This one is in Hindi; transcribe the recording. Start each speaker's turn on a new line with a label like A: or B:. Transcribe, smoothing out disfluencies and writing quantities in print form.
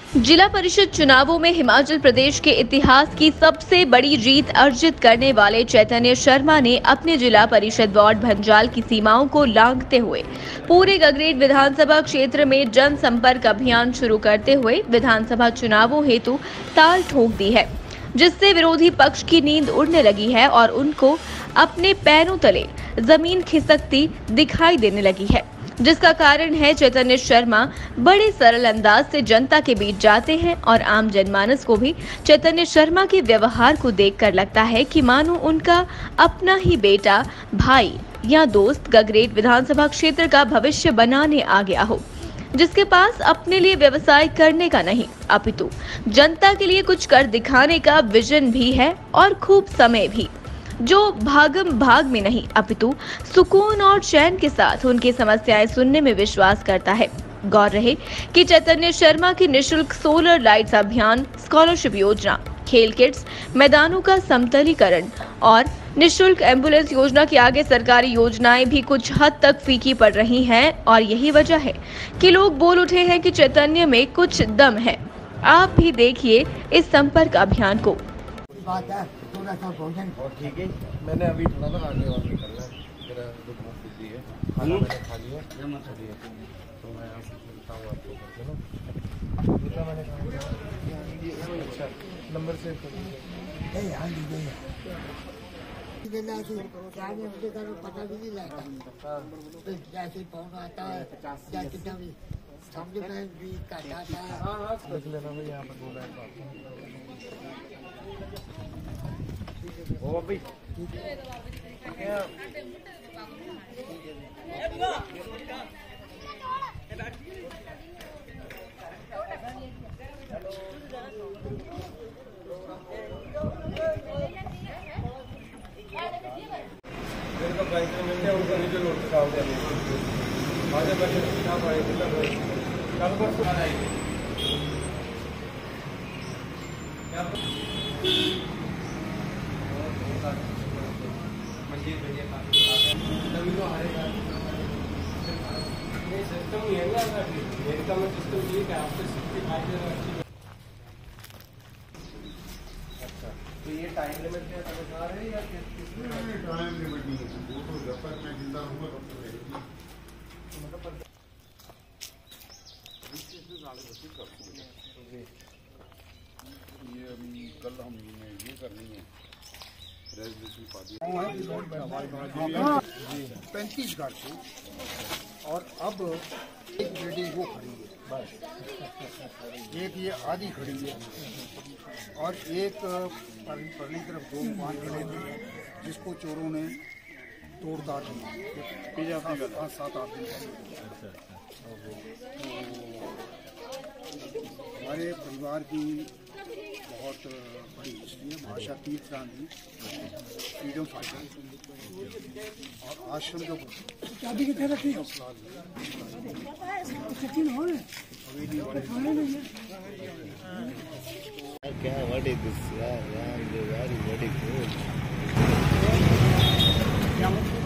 A: जिला परिषद चुनावों में हिमाचल प्रदेश के इतिहास की सबसे बड़ी जीत अर्जित करने वाले चैतन्य शर्मा ने अपने जिला परिषद वार्ड भंजाल की सीमाओं को लांघते हुए पूरे गगरेट विधानसभा क्षेत्र में जनसंपर्क अभियान शुरू करते हुए विधानसभा चुनावों हेतु ताल ठोक दी है, जिससे विरोधी पक्ष की नींद उड़ने लगी है और उनको अपने पैरों तले जमीन खिसकती दिखाई देने लगी है। जिसका कारण है चैतन्य शर्मा बड़े सरल अंदाज से जनता के बीच जाते हैं और आम जनमानस को भी चैतन्य शर्मा के व्यवहार को देखकर लगता है कि मानो उनका अपना ही बेटा, भाई या दोस्त गगरेट विधानसभा क्षेत्र का भविष्य बनाने आ गया हो, जिसके पास अपने लिए व्यवसाय करने का नहीं अपितु जनता के लिए कुछ कर दिखाने का विजन भी है और खूब समय भी, जो भागम भाग में नहीं अपितु सुकून और चैन के साथ उनकी समस्याएं सुनने में विश्वास करता है। गौर रहे कि चैतन्य शर्मा की निशुल्क सोलर लाइट्स अभियान, स्कॉलरशिप योजना, खेल किट्स, मैदानों का समतलीकरण और निशुल्क एम्बुलेंस योजना के आगे सरकारी योजनाएं भी कुछ हद तक फीकी पड़ रही हैं और यही वजह है कि लोग बोल उठे हैं कि चैतन्य में कुछ दम है। आप भी देखिए इस संपर्क अभियान को।
B: बात है थोड़ा सा भोजन
C: और ठीक है। मैंने अभी थोड़ा ना आगे और निकलना है, मेरा जो बहुत बिजी है, खाना मैंने खा लिया तो मैं मिलता हूँ आपको करके ना। जितना मैंने खा लिया ये अच्छा नंबर सेव कर दीजिए।
B: ए हां दीजिए इधर आके क्या में मुझे का पता भी नहीं लगता। तो जैसे फोन आता है या कितना भी समझ में भी काटा है।
C: हां देख लेना भाई, यहाँ पर बोल रहा है ओ भाई तभी तो हारेगा। ये सिस्टम ही है ना, अमेरिका में सिस्टम ये है आपसे 65 अच्छी। अच्छा तो ये टाइम लिमिट क्या समझ आ रहे हैं या किस
D: टाइम लिमिट नहीं है, वो तो जब तक मैं जिंदा रहूँगा तब तक रहेगी।
C: मतलब
D: ये अभी कल हम ये करनी है रेजोल्यूशन पार्टी
B: 35 घर थे और अब एक बिल्डिंग वो खड़ी है, एक ये आधी खड़ी है और एक परली तरफ 2 मकान खड़े थे जिसको चोरों ने तोड़ ताड़ दिया। 5-7 दिन हमारे परिवार की बहुत बड़ी हिस्ट्री है। भाषा तीर्थ गांधी फ्रीडम फाइटर और आश्रम जो
E: चाबी कितने रखी
F: क्या व्हाट इज दिस यार, वेरी गुड।